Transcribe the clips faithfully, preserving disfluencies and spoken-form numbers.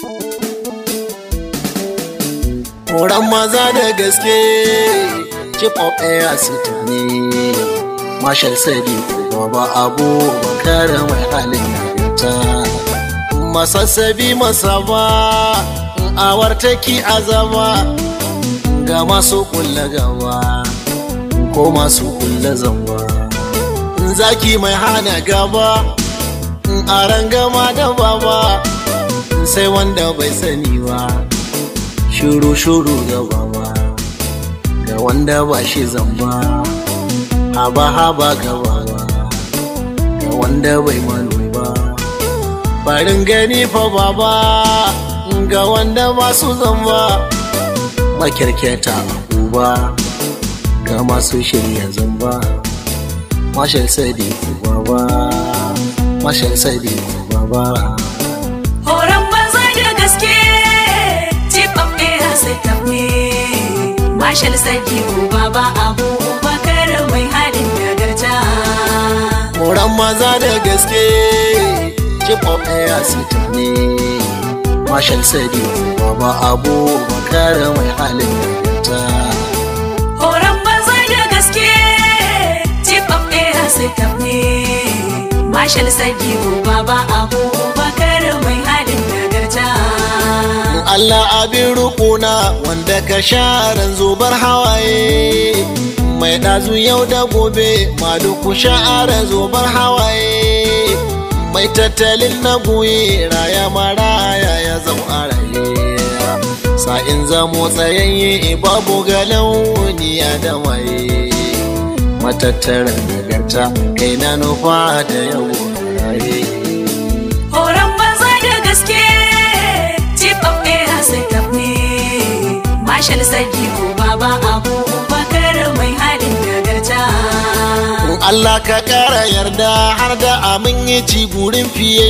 Horon maza da gaske Chief of Air City ne Marshal Sadiq Baba Abubakar mai halin nagarta masassabi masaba awartaki azaba ga masu kulla gaba ko masu kulla zamba zaki mai hana gaba a rangama da baba sai wanda bai sani ba shuru shuru da baba ga wanda ba shi zamba haba haba ga baba ga wanda bai manu ba farin gani fa baba ga wanda masu zamba makirketa uba ga masu shirya zamba Marshal Sadiq baba Marshal Sadiq baba horon maza da gaske Chief of Air City ne Marshal Sadiq baba Abubakar mai halin nagarta horon maza da gaske Chief of Air City ne Marshal Sadiq baba Abubakar mai halin nagarta horon maza da gaske Chief of Air City ne Marshal Sadiq baba Abubakar mai halin nagarta Allah abin rukuna wanda ka sharan zubar hawaye mai ɗazu yau da gobe maluku sha'ara zubar hawaye mai tattalin na goye raya maraya ya zama raye sa'in zamo tsayayye babu ga launiya da maye matattaran nagarta kai na nufa da yau raye horon maza da gaske Chief of Air City ne Marshal Sadiq baba Abubakar mai halin nagarta Allah ka kara yarda har da amin yi ci gurin fiye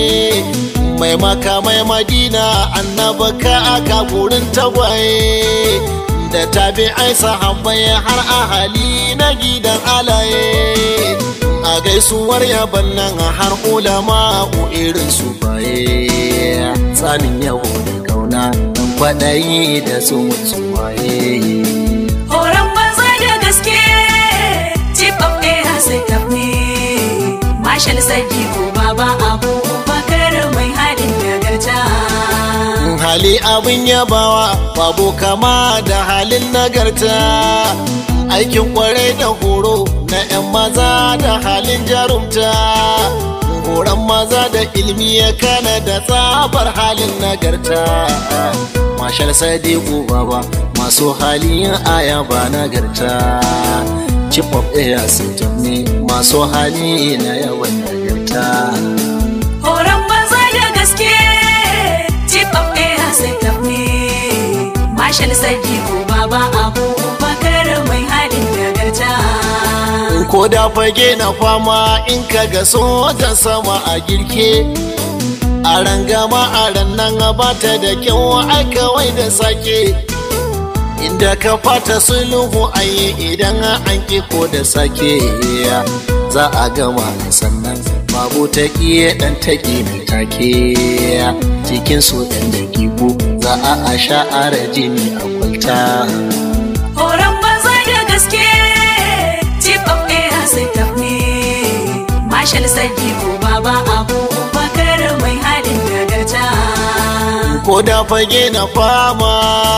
mai maka mai madina annaba ka aka gurin tagwaye da tabi ai sahabbai har ahali na gidan alaye a gaisuwar yaban nan har ulama ku irin su baye tsanin yabo da kauna dan kwadayi da su mutsuwaye horon maza da gaske Chief of Air City ne Marshal Sadiq baba Abubakar mai halin nagarta hali abin yabawa babu kama da halin nagarta aikin kwarai da horo na 'yan maza da halin jarumta horon maza da ilmi ya kana da tsabar halin nagarta Marshal Sadiq baba masu halin aya ba nagarta Chief of Air City ne masu hali na yawan nagarta horon maza da gaske Chief of Air City ne Marshal Sadiq baba Abubakar mai halin nagarta ko da fage na fama in ka ga sojan sama a girke a rangama a rannan bata da kyau ai kawai da sake inda ka fata sulhu ayi idan an ki ko da sake za a gama sannan babu ta kiye dan take mai take cikin su dan dakiku za a a sha'ara jini a kwalta horon maza da gaske Chief of Air City ne Marshal Sadiq baba Abubakar mai halin nagarta ko da fage na fama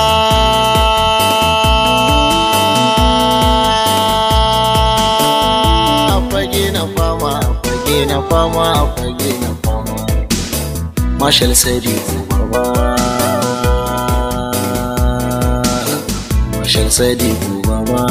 fage na fama fage na fama fage na fama Marshal Sadiq baba Marshal Sadiq baba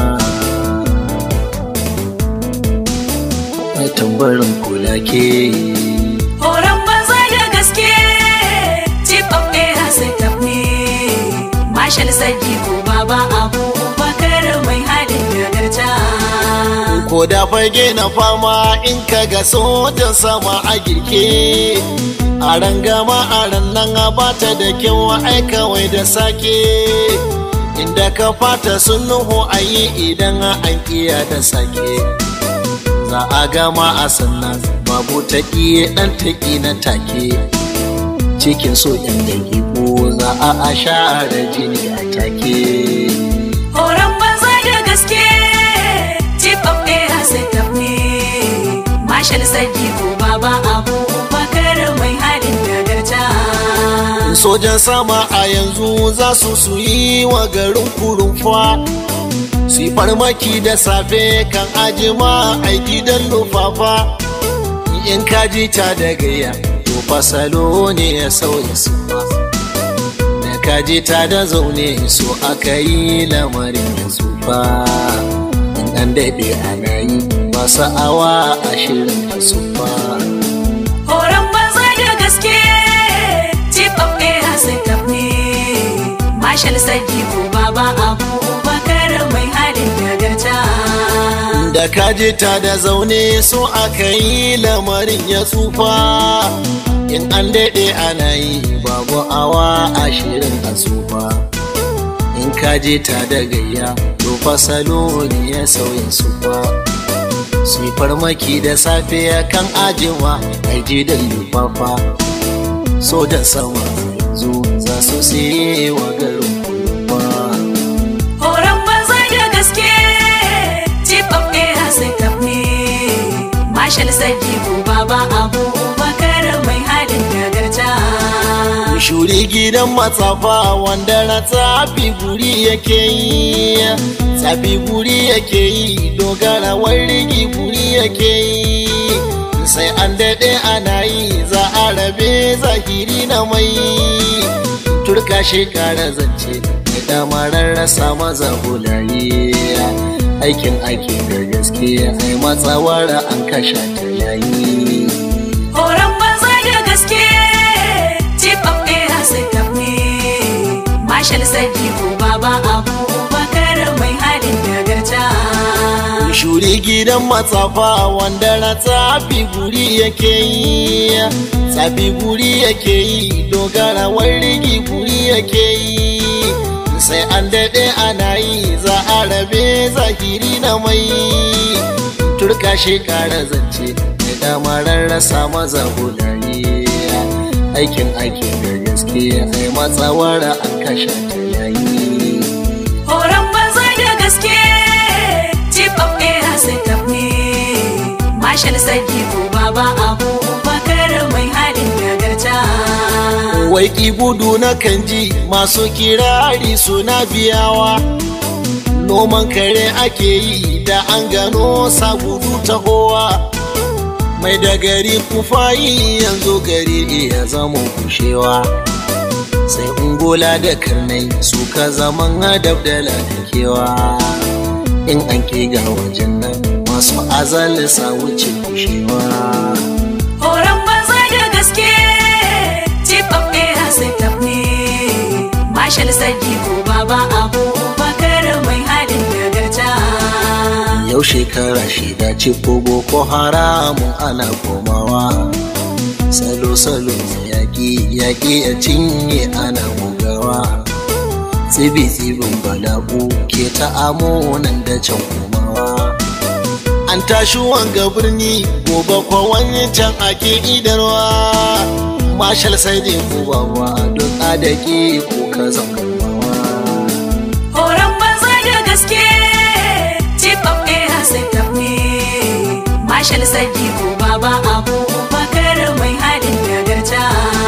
ai tambarin kula ke horon maza da gaske Chief of Air City ne Marshal Sadiq baba Abubakar mai halin nagarta ko da fage na fama in ka ga sojan sama a girke a rangama a rannan bata da kyau ai kawai da sake inda ka fata sulhu ayi idan an kiya da sake za a gama a sannan babu taƙi ɗan taƙi na take cikin so ɗan dagigo za a share jini a take. Horon maza da gaske Chief of Air sai tafne Marshal Sadiku Baba Abubakar mai halin nagarta. Sojan sama a yanzu za su su yi wa garin kurumfa, su yi farmaki da safe kan ajima a gidan lufafa. In kaji ta da gayya to fasalo ne ya sauya sufa, da kaji ta da zaune so aka yi lamarin ya tsufa. In an daɗe ana yi masu awa ashirin da sufa. Horon maza da gaske Chief of Air sai tafne Marshal Sadiku Baba Abubakar mai halin nagarta. Da kaji ta da zaune so aka yi lamarin ya tsufa. In an daɗe ana yi babu awa ashirin a tsufa. In kaji ta da gayya to fasalo ne ya sauya sufa, su yi farmaki da safe kan ajima a gidan lufafa. Sojan sama yanzu za su siye wa garin kurumfa. Horon maza da gaske Chief of Air sai tafne Marshal Sadiku Baba Abubakar mai halin nagarta. Shuri gidan matsafa wanda na tsafi guri yake yi, tsafi guri yake yi, dogara warigi guri yake yi. Sai an daɗe ana yi za a rabe zahiri na mai, turka shekara zance da damarar rasa maza hulaye. Aikin ake da gaske ai matsawar an kasha ta yayi. Horon maza da gaske Chief of Air sai tafne Marshal Sadiku Baba Abubakar mai halin nagarta. Shuri gidan matsafa wanda na tsafi guri yake yi, tsafi guri yake yi, dogara warigi guri yake yi. Sai an daɗe ana yi za a rabe zahiri na mai, turka shekara zance da damarar rasa maza hulaye. Aikin ake da gaske ai matsawar an kasha ta yayi. Horon maza da gaske Chief of Air sai tafne Marshal Sadiku Baba Abubakar mai halin nagarta. Wai ki gudu na kanji masu kirari suna biyawa, noman kare ake yi da an gano sa gudu ta kowa. Mai da gari kufayi yanzu gari iya zama kushewa, sai ungola da karnai suka zaman hadab da lakewa. In an ke ga wajen nan masu azali sa wuce kushewa. Horon maza da gaske Chief of Air sai tafne Marshal Sadiku Baba Abubakar mai halin nagarta. Yau shekara shida ce ko boko haramun ana komawa, salo-salo na yaƙi yaƙi ya cinye ana bugawa. Tsibi-tsibin bala'u ke ta amonan da can komawa. An tashi wanga birni gobe kwa wani can ake idarwa. Marshal Sadiku Baba don adaki ko ka zangarwa. Horon maza da gaske Chief of Air sai tafne Marshal Sadiku Baba Abubakar mai halin nagarta.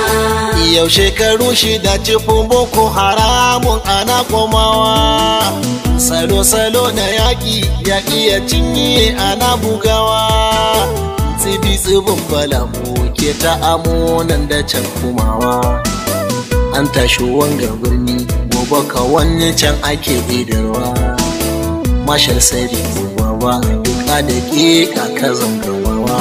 Yau shekaru shida cifin boko haramun ana komawa, salo-salo na yaƙi yaƙi ya cinye ana bugawa. Tsibi-tsibin balamu ke ta amonan da can kumawa. An tashi wanga birni gobe ka wani can ake idarwa. Marshal Sadiku Baba duk da ke kaka zangawawa.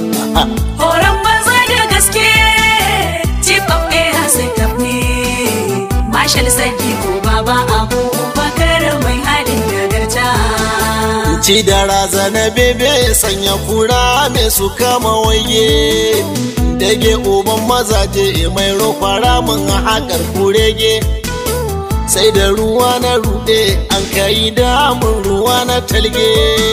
Horon maza da gaske Chief of Air sai tafne Marshal Sadiku Baba Abubakar mai halin nagarta. Ci da razana bebe sanya kura mai su kama waye, dage uban mazaje mai roƙa ramin haƙar kurege. Sai da ruwa na ruɗe an kai damun ruwa na talge.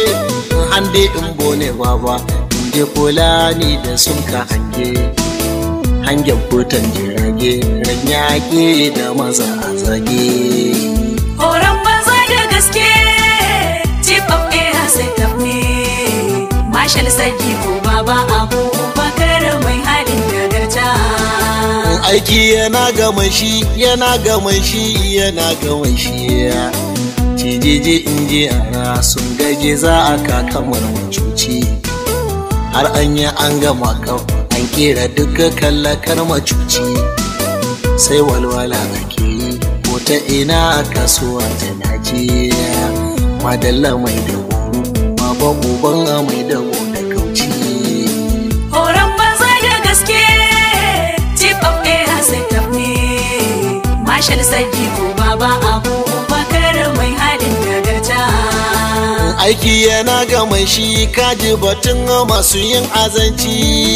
Hande in bone baba inda kula ni da sun ka hange, hangen kotan jirage fage ran yaƙi da maza a zage. Horon maza da gaske Chief of Air Setup ne Marshal Sadiku Baba Abubakar mai halin nagarta. Aiki yana gama shi yana gama shi yana gama shi cijiji in ji ana sun gaje za a kakamar macuci har an yi an gama kaf an kera duka kallakar macuci sai walwala ake yi ko ta ina kasuwa ta Najeriya madalla mai da horo baba uban mai da da kauci. Horon maza da gaske Chief of Air Setup ne Marshal Sadiku Baba Abubakar mai halin nagarta. Aiki yana gama shi kaji batun masu yin azanci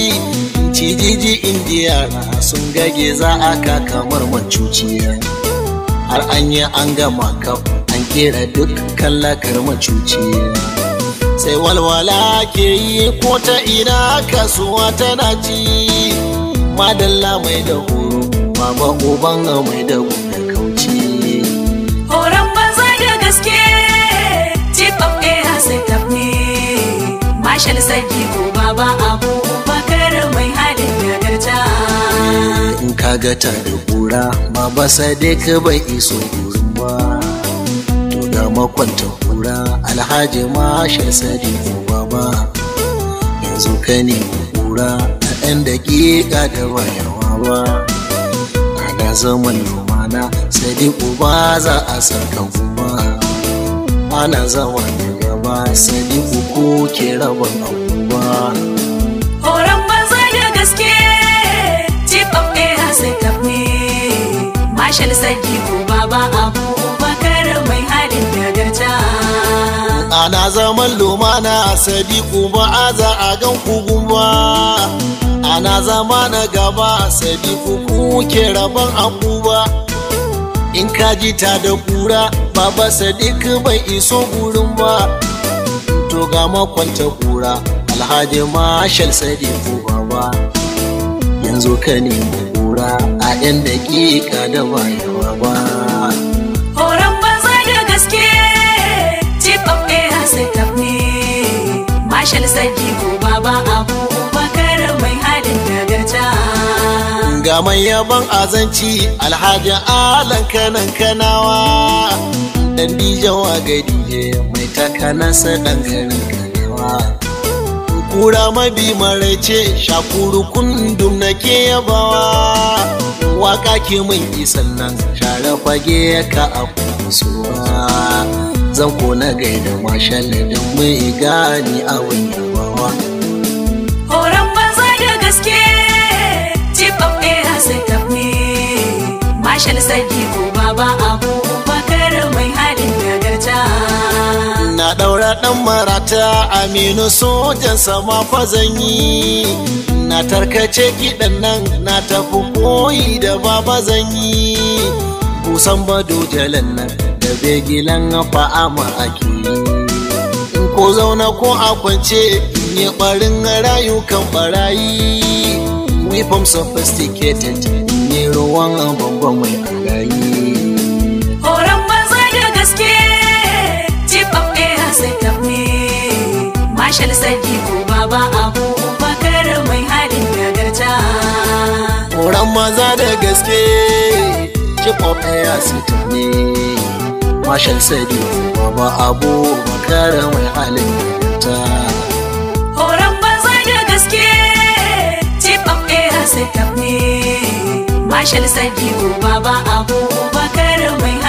cijiji indiya sun gage za a kakamar macuci har an yi an gama kaf an kera duk kallakar macuci sai walwala ke yi ko ta ina kasuwa tana ci madalla mai da horo baba uban mai da da kauci. Horon maza da gaske Chief of Air Setup ne Marshal Sadiku Baba Abubakar mai halin nagarta. In kaga ta da kura baba Sadiq bai iso gurin ba to ga makwanta kura Alhaji Marshal Sadiku Baba yanzu ka ne kura a ɗan daƙiƙa da bayawa ba ana zaman lumana Sadiku ba za a saka kuma ana zama da gaba Sadiku ko ke rabon abubuwa. Horon maza da gaske Chief of Air Setup ne Marshal Sadiku Baba Abubakar mai halin nagarta. Ana zaman lumana Sadiku ba a za a gan kugun ba ana zama na gaba Sadiku ku ke rabon abubuwa. In ka ji ta da kura baba Sadiq bai iso gurin ba to ga makwanta kura Alhaji Marshal Sadiku Baba yanzu ka nemi kura a yan daƙiƙa da bayawa ba. Horon maza da gaske Chief of Air Setup ne Marshal Sadiku Baba Abubakar mai halin nagarta. Ga mai yaban azanci Alhaji Alan kanan kanawa dan dijawa ga dije mai takanansa dan garin kanewa kura mabi maraice shakuru kundum nake yabawa waka ke min isan nan share fage ka abusuwa zan ko na gaida Marshal dan mai gani abin yabawa. Horon maza da gaske Chief of Air Setup ne Marshal Sadiku Baba Abubakar mai halin nagarta. Na daura dan marata Aminu sojan sama fazanyi na tarkace kiɗan nan na tafi koyi da baba zanyi kusan bado jalan nan da begilan fa'ama ake in ko zauna ko a kwance in yi barin rayukan barayi weapon sophisticated ne ruwan bangon mai alayi. Horon maza da gaske Chief of Air Setup ne Marshal Sadiku Baba Abubakar mai halin nagarta. Horon maza da gaske Chief of Air Setup ne Marshal Sadiku Baba Abubakar mai halin nagarta. Horon maza da gaske Chief of Air Setup ne Marshal Sadiku Baba Abubakar mai